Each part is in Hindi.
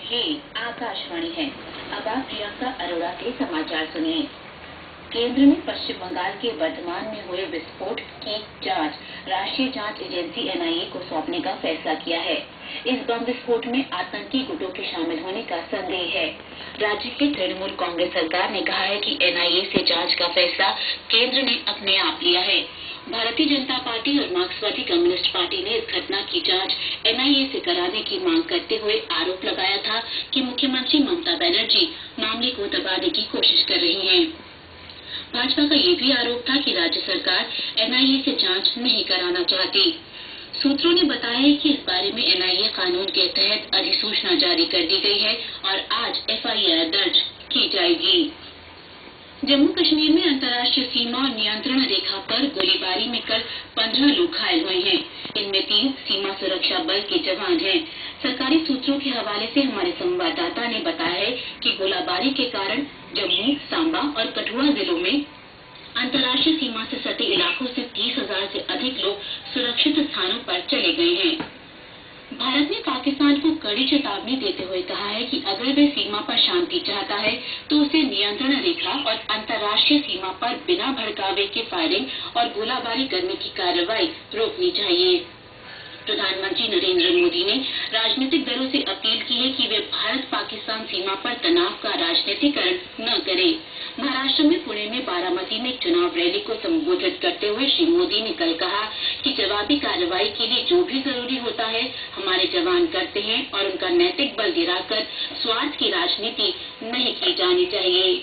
ये आकाशवाणी है। अब आप प्रियंका अरोड़ा के समाचार सुनिए। केंद्र ने पश्चिम बंगाल के वर्धमान में हुए विस्फोट की जांच राष्ट्रीय जांच एजेंसी एनआईए को सौंपने का फैसला किया है। इस बम विस्फोट में आतंकी गुटों के शामिल होने का संदेह है। राज्य की तृणमूल कांग्रेस सरकार ने कहा है कि एनआईए से जांच का फैसला केंद्र ने अपने आप लिया है। भारतीय जनता पार्टी और मार्क्सवादी कम्युनिस्ट पार्टी ने इस घटना की जांच एनआईए से कराने की मांग करते हुए आरोप लगाया था कि मुख्यमंत्री ममता बनर्जी मामले को दबाने की कोशिश कर रही हैं। भाजपा का ये भी आरोप था कि राज्य सरकार एनआईए से जांच नहीं कराना चाहती। सूत्रों ने बताया है कि इस बारे में एनआईए कानून के तहत अधिसूचना जारी कर दी गई है और आज एफआईआर दर्ज की जाएगी। जम्मू कश्मीर में अंतर्राष्ट्रीय सीमा और नियंत्रण रेखा पर गोलीबारी में कल 15 लोग घायल हुए हैं। इनमें 3 सीमा सुरक्षा बल के जवान हैं। सरकारी सूत्रों के हवाले से हमारे संवाददाता ने बताया है कि गोलीबारी के कारण जम्मू, सांबा और कठुआ जिलों में अंतर्राष्ट्रीय सीमा से सटे इलाकों से 30,000 से अधिक लोग सुरक्षित स्थानों पर चले गए हैं। भारत ने पाकिस्तान को कड़ी चेतावनी देते हुए कहा है कि अगर वे सीमा पर शांति चाहता है तो उसे नियंत्रण रेखा और अंतर्राष्ट्रीय सीमा पर बिना भड़कावे के फायरिंग और गोलाबारी करने की कार्रवाई रोकनी चाहिए। प्रधानमंत्री नरेंद्र मोदी ने राजनीतिक दलों से अपील की है कि वे भारत पाकिस्तान सीमा पर तनाव का राजनीतिकरण न करें। महाराष्ट्र में पुणे में बारामती में एक चुनाव रैली को संबोधित करते हुए श्री मोदी ने कल कहा कि जवाबी कार्रवाई के लिए जो भी जरूरी होता है हमारे जवान करते हैं और उनका नैतिक बल गिराकर स्वार्थ की राजनीति नहीं की जानी चाहिए।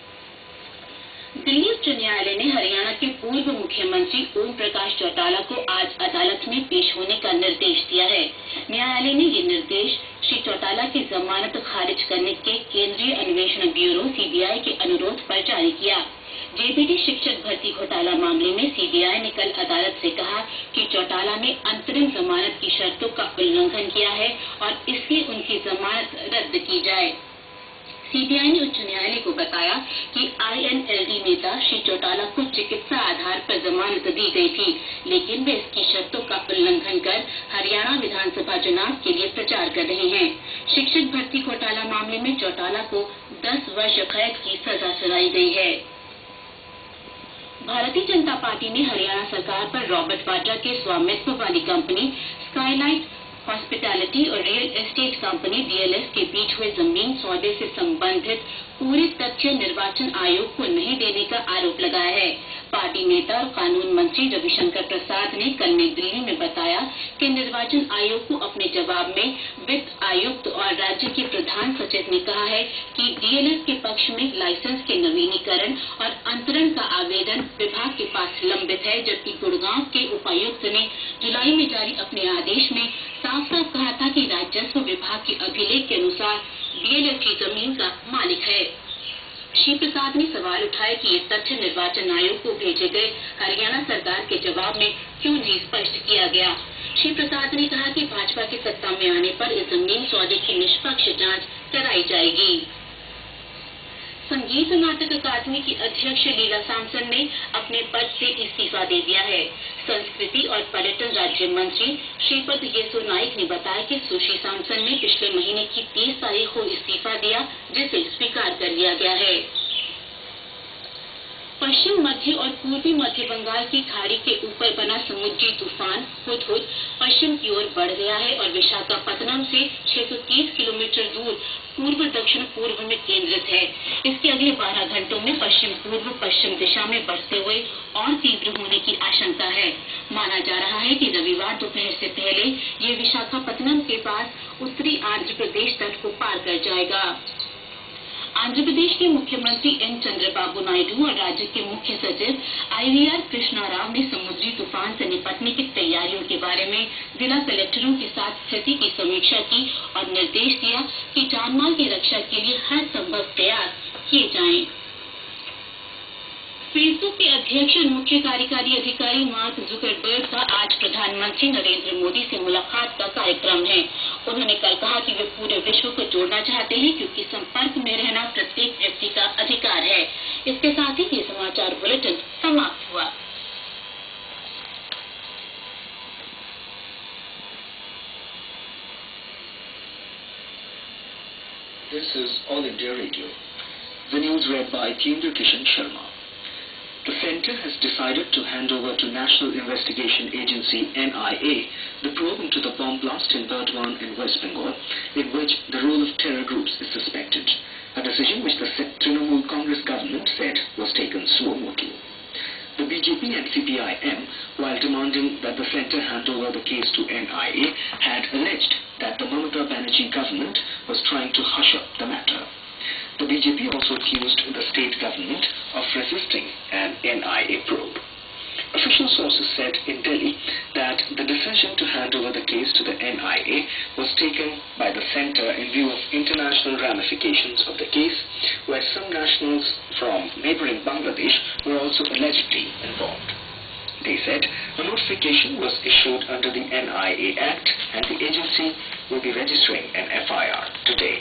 दिल्ली उच्च न्यायालय ने हरियाणा के पूर्व मुख्यमंत्री ओम प्रकाश चौटाला को आज अदालत में पेश होने का निर्देश दिया है। न्यायालय ने ये निर्देश श्री चौटाला की जमानत खारिज करने के केंद्रीय अन्वेषण ब्यूरो सीबीआई के अनुरोध पर जारी किया। जेबीटी शिक्षक भर्ती घोटाला मामले में सीबीआई ने कल अदालत से कहा कि चौटाला ने अंतरिम जमानत की शर्तों का उल्लंघन किया है और इसलिए उनकी जमानत रद्द की जाए। सीबीआई ने उच्च न्यायालय को बताया कि आईएनएलडी नेता श्री चौटाला को चिकित्सा आधार पर जमानत दी गई थी, लेकिन वे इसकी शर्तों का उल्लंघन कर हरियाणा विधानसभा चुनाव के लिए प्रचार कर रहे हैं। शिक्षक भर्ती घोटाला मामले में चौटाला को 10 वर्ष कैद की सजा सुनाई गई है। भारतीय जनता पार्टी ने हरियाणा सरकार पर रॉबर्ट वाड्रा के स्वामित्व वाली कंपनी स्काईलाइट हॉस्पिटैलिटी और रियल एस्टेट कंपनी डीएलएफ के बीच हुए जमीन सौदे से संबंधित पूरे तथ्य निर्वाचन आयोग को नहीं देने का आरोप लगाया है। पार्टी नेता और कानून मंत्री रविशंकर प्रसाद ने कल नई दिल्ली में बताया कि निर्वाचन आयोग को अपने जवाब में वित्त आयुक्त और राज्य के प्रधान सचिव ने कहा है कि डीएलएफ के पक्ष में लाइसेंस के नवीनीकरण और अंतरण का आवेदन विभाग के पास लंबित है, जबकि गुड़गांव के उपायुक्त ने जुलाई में जारी अपने आदेश में साफ साफ कहा था कि राजस्व विभाग के अभिलेख के अनुसार डीएलएफ की जमीन का मालिक है। श्री प्रसाद ने सवाल उठाया कि ये तथ्य निर्वाचन आयोग को भेजे गए हरियाणा सरकार के जवाब में क्यों नहीं स्पष्ट किया गया। श्री प्रसाद ने कहा कि भाजपा की सत्ता में आने पर इस जमीन सौदे की निष्पक्ष जांच कराई जाएगी। संगीत नाटक अकादमी की अध्यक्ष लीला सैमसन ने अपने पद से इस्तीफा दे दिया है। संस्कृति और पर्यटन राज्य मंत्री श्रीपद येसो नाइक ने बताया कि सुश्री सैमसन ने पिछले महीने की 30 तारीख को इस्तीफा दिया, जिसे स्वीकार कर लिया गया है। पश्चिम मध्य और पूर्वी मध्य बंगाल की खाड़ी के ऊपर बना समुद्री तूफान हुदहुद पश्चिम की ओर बढ़ गया है और विशाखापत्तनम से 630 किलोमीटर दूर पूर्व दक्षिण पूर्व में केंद्रित है। इसके अगले 12 घंटों में पश्चिम पूर्व पश्चिम दिशा में बढ़ते हुए और तीव्र होने की आशंका है। माना जा रहा है कि रविवार दोपहर से पहले ये विशाखापत्तनम के पास उत्तरी आंध्र प्रदेश तट को पार कर जाएगा। आंध्र प्रदेश के मुख्यमंत्री एन चंद्रबाबू नायडू और राज्य के मुख्य सचिव आईवीआर कृष्णा राव ने समुद्री तूफान से निपटने की तैयारियों के बारे में जिला कलेक्टरों के साथ स्थिति की समीक्षा की और निर्देश दिया कि जानमाल की रक्षा के लिए हर संभव प्रयास किए जाएं। फेसबुक के अध्यक्ष और मुख्य कार्यकारी अधिकारी मार्क जुकरबर्ग का आज प्रधानमंत्री नरेंद्र मोदी से मुलाकात का कार्यक्रम है। उन्होंने कल कहा कि वे पूरे विश्व को जोड़ना चाहते हैं, क्योंकि संपर्क में रहना प्रत्येक व्यक्ति का अधिकार है। इसके साथ ही ये समाचार बुलेटिन समाप्त हुआ। This is All India Radio. The news read by Kendra Kishan Sharma. The centre has decided to hand over to National Investigation Agency NIA the probe into the bomb blast in Burdwan in West Bengal, in which the role of terror groups is suspected, a decision which the Trinamool Congress government said was taken suo motu. The BJP and CPIM, while demanding that the centre hand over the case to NIA, had alleged that the Mamata Banerjee government was trying to hush up the matter. The BJP also accused the state government of resisting an NIA probe. Official sources said in Delhi that the decision to hand over the case to the NIA was taken by the centre in view of international ramifications of the case, where some nationals from neighbouring Bangladesh were also allegedly involved. They said a notification was issued under the NIA Act and the agency will be registering an FIR today.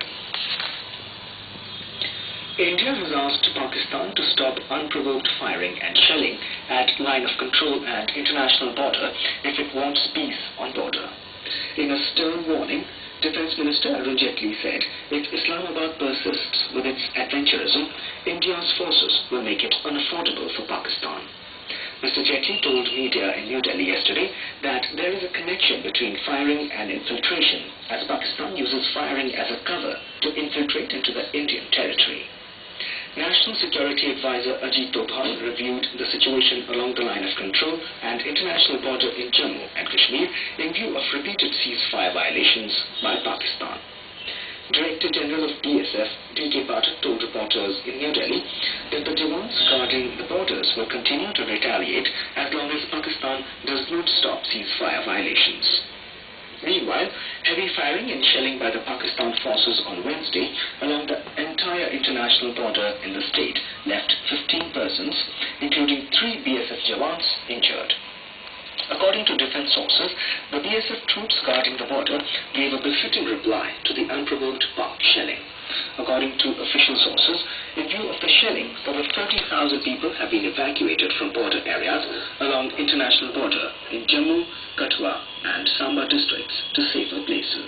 India has asked Pakistan to stop unprovoked firing and shelling at line of control and international border if it wants peace on border. In a stern warning, Defence Minister Arun Jaitley said if Islamabad persists with its adventurism, India's forces will make it unaffordable for Pakistan. Mr. Jaitley told media in New Delhi yesterday that there is a connection between firing and infiltration, as Pakistan uses firing as a cover to infiltrate into the Indian territory. National Security Advisor Ajit Doval reviewed the situation along the line of control and international border in Jammu and Kashmir in view of repeated ceasefire violations by Pakistan. Director General of BSF D.K. Pathak told reporters in New Delhi that the Jawans guarding the borders will continue to retaliate as long as Pakistan does not stop ceasefire violations. Meanwhile, heavy firing and shelling by the Pakistan forces on Wednesday along the entire international border in the state left 15 persons, including 3 BSF Jawans, injured. According to defense sources, the BSF troops guarding the border gave a befitting reply to the unprovoked Pak shelling. According to official sources, in view of the shelling, over 30,000 people have been evacuated from border areas along international border in Jammu, Kathua and Samba districts to safer places.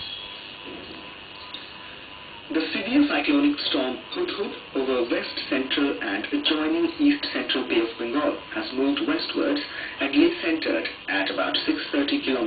The severe cyclonic storm Hudhud over west central and adjoining east central Bay of Bengal has moved westwards and lay centered at about 630 km